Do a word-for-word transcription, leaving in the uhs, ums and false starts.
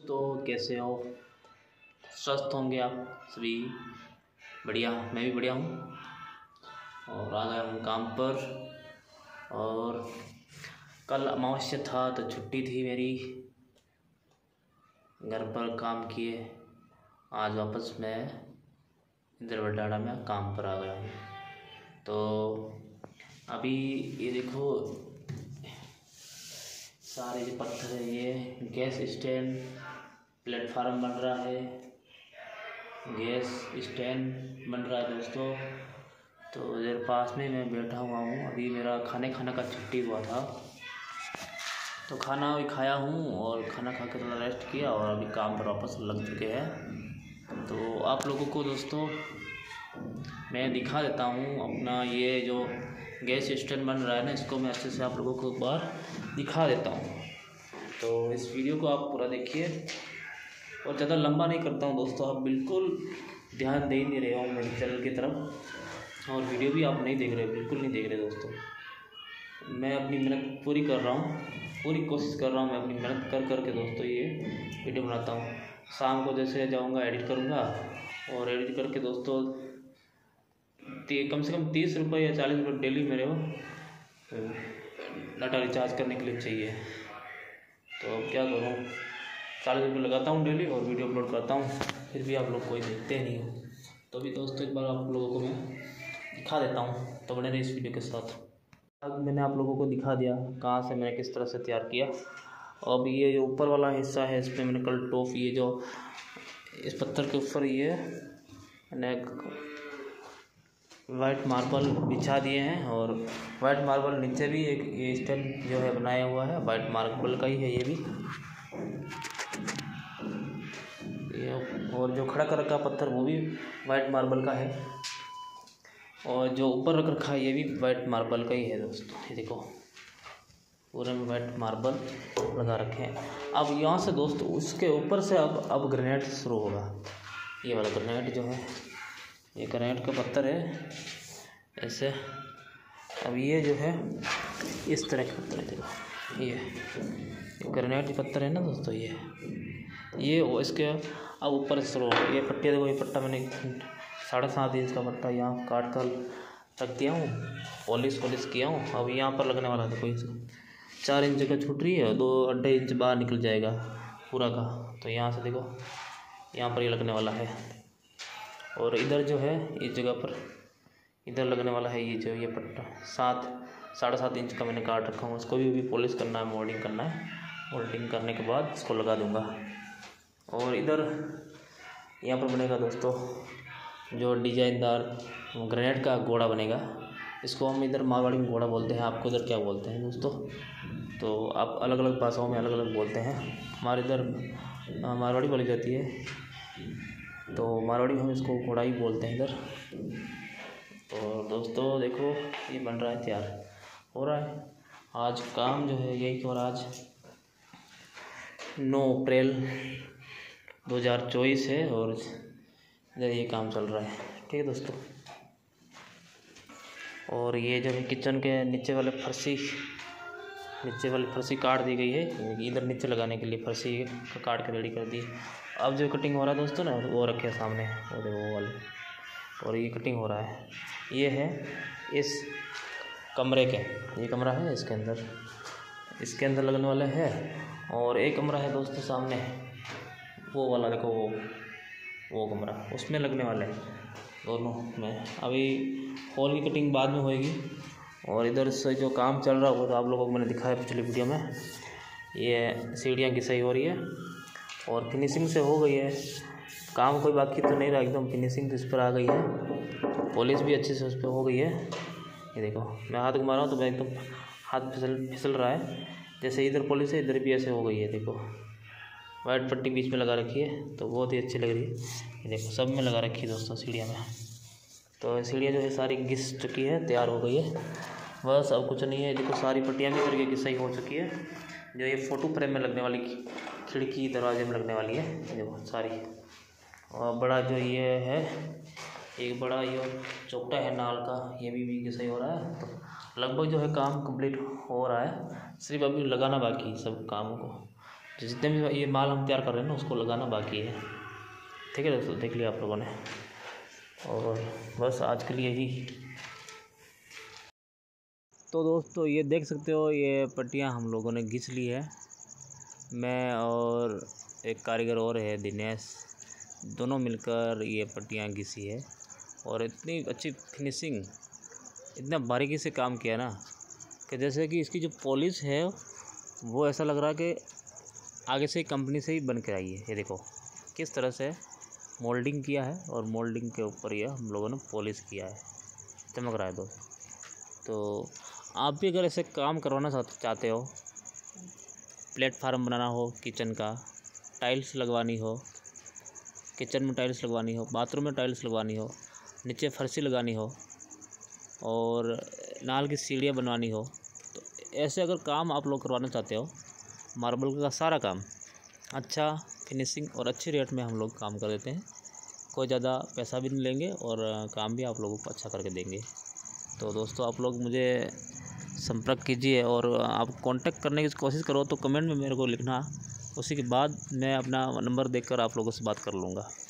दोस्तों, कैसे हो? स्वस्थ होंगे आप सभी। बढ़िया, मैं भी बढ़िया हूँ। और आ गया हूँ काम पर। और कल अमावस्या था तो छुट्टी थी मेरी, घर पर काम किए। आज वापस मैं इधर बटाड़ा में काम पर आ गया हूँ। तो अभी ये देखो, सारे जो पत्थर है, ये गैस स्टैंड प्लेटफार्म बन रहा है, गैस स्टैंड बन रहा है दोस्तों। तो इधर पास में मैं बैठा हुआ हूँ। अभी मेरा खाने खाने का छुट्टी हुआ था, तो खाना भी खाया हूँ और खाना खा के थोड़ा रेस्ट किया और अभी काम पर वापस लग चुके हैं। तो आप लोगों को दोस्तों मैं दिखा देता हूँ अपना ये जो गैस स्टैंड बन रहा है ना, इसको मैं अच्छे से आप लोगों को एक बार दिखा देता हूँ। तो इस वीडियो को आप पूरा देखिए और ज़्यादा लंबा नहीं करता हूँ दोस्तों। आप बिल्कुल ध्यान दे ही नहीं रहे हो मेरे चैनल की तरफ, और वीडियो भी आप नहीं देख रहे, बिल्कुल नहीं देख रहे दोस्तों। मैं अपनी मेहनत पूरी कर रहा हूँ, पूरी कोशिश कर रहा हूँ मैं अपनी मेहनत कर कर के दोस्तों ये वीडियो बनाता हूँ। शाम को जैसे जाऊँगा एडिट करूँगा, और एडिट करके दोस्तों कम से कम तीस रुपये या चालीस रुपये डेली मेरे को डाटा रिचार्ज करने के लिए चाहिए। तो अब क्या करूँ, चालीस रुपये लगाता हूँ डेली और वीडियो अपलोड करता हूँ, फिर भी आप लोग कोई देखते नहीं हो। तो अभी दोस्तों एक बार आप लोगों को मैं दिखा देता हूँ, तो बने रहे इस वीडियो के साथ। अब मैंने आप लोगों को दिखा दिया कहाँ से मैंने किस तरह से तैयार किया। अब ये जो ऊपर वाला हिस्सा है, इसमें मैंने कल टॉप ये जो इस पत्थर के ऊपर ये मैंने वाइट मार्बल बिछा दिए हैं, और वाइट मार्बल नीचे भी एक ये स्टैंड जो है बनाया हुआ है, वाइट मार्बल का ही है ये भी। ये और जो खड़ा कर रखा पत्थर वो भी वाइट मार्बल का है, और जो ऊपर रख रखा है ये भी वाइट मार्बल का ही है दोस्तों। ये देखो पूरे में वाइट मार्बल लगा रखे हैं। अब यहाँ से दोस्तों उसके ऊपर से अब अब ग्रेनाइट शुरू होगा। ये वाला ग्रेनाइट जो है, ये ग्रेनाइट का पत्थर है ऐसे। अब ये जो है इस तरह का पत्थर है, देखो ये ग्रेनाइट पत्थर है ना दोस्तों। ये ये इसके अब ऊपर से शुरू होगा। ये पट्टिया देखो, ये पट्टा मैंने साढ़े सात इंच का पट्टा यहाँ काट कर रख दिया हूँ, पॉलिश पॉलिश किया हूँ। अब यहाँ पर लगने वाला देखो, इस चार इंच का छूट रही है, दो अढ़ाई इंच बाहर निकल जाएगा पूरा का। तो यहाँ से देखो यहाँ पर ये लगने वाला है, और इधर जो है इस जगह पर इधर लगने वाला है ये जो ये पट्टा सात साढ़े सात इंच का मैंने काट रखा हूँ। इसको भी भी पॉलिश करना है, मोल्डिंग करना है। मोल्डिंग करने के बाद इसको लगा दूँगा। और इधर यहाँ पर बनेगा दोस्तों जो डिजाइनदार ग्रेनाइट का घोड़ा बनेगा। इसको हम इधर मारवाड़ी में घोड़ा बोलते हैं, आपको इधर क्या बोलते हैं दोस्तों? तो आप अलग अलग भाषाओं में अलग अलग बोलते हैं। हमारे इधर मारवाड़ी बोली जाती है, तो मारवाड़ी में हम इसको घोड़ा ही बोलते हैं इधर। तो दोस्तों देखो ये बन रहा है, तैयार हो रहा है। आज काम जो है यही, और आज नौ अप्रैल दो हज़ार चौबीस है, और इधर ये काम चल रहा है। ठीक है दोस्तों। और ये जो है किचन के नीचे वाले फर्शी नीचे वाली फर्शी काट दी गई है, इधर नीचे लगाने के लिए फर्शी काट के रेडी कर दी। अब जो कटिंग हो रहा है दोस्तों ना, वो रखे सामने, वो देखो वो वाले, और ये कटिंग हो रहा है। ये है इस कमरे के, ये कमरा है, इसके अंदर इसके अंदर लगने वाला है। और एक कमरा है दोस्तों सामने, वो वाला देखो, वो वो कमरा उसमें लगने वाला है दोनों में। अभी हॉल की कटिंग बाद में होएगी। और इधर से जो काम चल रहा होगा तो आप लोगों को मैंने दिखाया पिछली वीडियो में, ये सीढ़ियाँ की सही हो रही है और फिनिशिंग से हो गई है। काम कोई बाकी तो नहीं रहा, एकदम फिनिशिंग इस पर आ गई है। पॉलिश भी अच्छे से उस पर हो गई है। ये देखो मैं हाथ घुमा रहा हूँ तो मैं एकदम हाथ फिसल फिसल रहा है। जैसे इधर पॉलिश है, इधर भी ऐसे हो गई है। देखो वाइट पट्टी बीच में लगा रखी है, तो बहुत ही अच्छी लग रही है। ये देखो सब में लगा रखी है दोस्तों सीढ़ियाँ में। तो सीढ़ियाँ जो है सारी घिस चुकी है, तैयार हो गई है, बस अब कुछ नहीं है। देखो सारी पट्टियाँ भी तरीके की सही हो चुकी है। जो ये फ़ोटो फ्रेम में लगने वाली खिड़की दरवाजे में लगने वाली है, देखो सारी। और बड़ा जो ये है, एक बड़ा ये चौकटा है नाल का, ये भी भी सही हो रहा है। तो लगभग जो है काम कंप्लीट हो रहा है, सिर्फ अभी लगाना बाकी सब कामों को। जितने भी ये माल हम तैयार कर रहे हैं ना उसको लगाना बाकी है। ठीक है दोस्तों, देख लिया आप लोगों ने। और बस आज के लिए यही। तो दोस्तों ये देख सकते हो, ये पट्टियाँ हम लोगों ने घिस ली है। मैं और एक कारीगर और है दिनेश, दोनों मिलकर ये पट्टियाँ घिसी है। और इतनी अच्छी फिनिशिंग, इतना बारीकी से काम किया ना कि जैसे कि इसकी जो पॉलिश है वो ऐसा लग रहा है कि आगे से कंपनी से ही बन के आई है। ये देखो किस तरह से मोल्डिंग किया है और मोल्डिंग के ऊपर ये हम लोगों ने पॉलिश किया है, चमक रहा है दोस्त। तो आप भी अगर ऐसे काम करवाना चाहते हो, प्लेटफार्म बनाना हो किचन का, टाइल्स लगवानी हो, किचन में टाइल्स लगवानी हो, बाथरूम में टाइल्स लगवानी हो, नीचे फर्शी लगानी हो और नाल की सीढ़ियाँ बनवानी हो, तो ऐसे अगर काम आप लोग करवाना चाहते हो, मार्बल का सारा काम अच्छा फिनिशिंग और अच्छे रेट में हम लोग काम कर देते हैं। कोई ज़्यादा पैसा भी नहीं लेंगे और काम भी आप लोगों को अच्छा करके देंगे। तो दोस्तों आप लोग मुझे संपर्क कीजिए और आप कांटेक्ट करने की कोशिश करो तो कमेंट में मेरे को लिखना, उसी के बाद मैं अपना नंबर देकर आप लोगों से बात कर लूँगा।